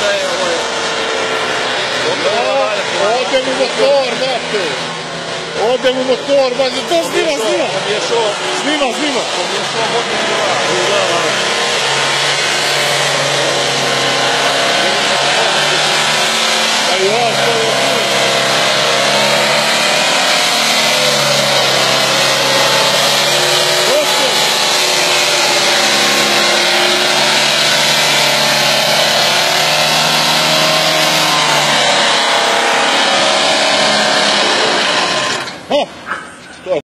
da je ovo je... Ode mu motor, brate! Ode mu motor, brate! To snima! Snima! Pomiješao vodni djela. A ja,